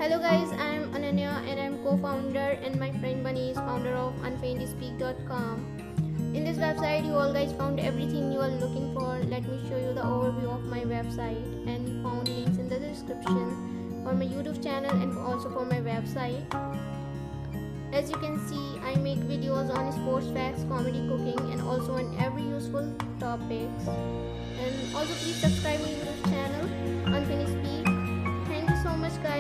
Hello guys, I am Ananya and I am co-founder and my friend Bunny is founder of unfeignedtospeak.com. In this website you all guys found everything you are looking for. Let me show you the overview of my website, and you found links in the description for my YouTube channel and also for my website. As you can see, I make videos on sports facts, comedy, cooking and also on every useful topics. And also please subscribe my YouTube channel Unfinished Speak. Thank you so much guys.